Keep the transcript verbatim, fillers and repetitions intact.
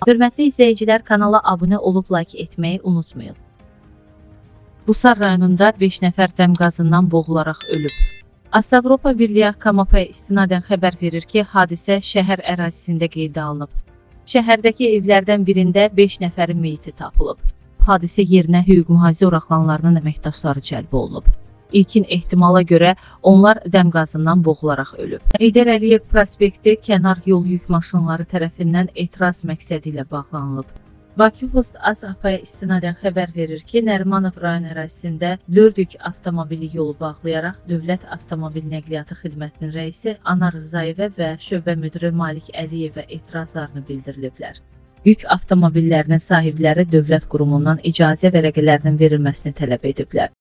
Hörmətli izləyicilər, kanala abunə olub like etməyi unutmayın. Busar rayonunda beş nəfər dəm qazından boğularaq ölüb. Avropa Birliyi Kamapaya istinadən xəbər verir ki, hadisə şəhər ərazisində qeydə alınıb. Şəhərdəki evlərdən birində beş nəfərin meyiti tapılıb. Hadisə yerinə hüquq mühafizə orqanlarının əməkdaşları cəlb olunub. İlkin ehtimala görə onlar dəm qazından boğularaq ölüb. Heydər Əliyev prospekti kənar yol yük maşınları tərəfindən etiraz məqsədi ilə bağlanılıb. Bakı Post Azapaya istinadən xəbər verir ki, Nərimanov rayon ərazisində dörd yük avtomobili yolu bağlayaraq Dövlət Avtomobil Nəqliyyatı Xidmətinin rəisi Anar Rızayevə və şöbə müdiri Malik Əliyevə etirazlarını bildiriliblər. Yük avtomobillərinin sahibləri dövlət qurumundan icazə vərəqələrinin verilməsini tələb ediblər.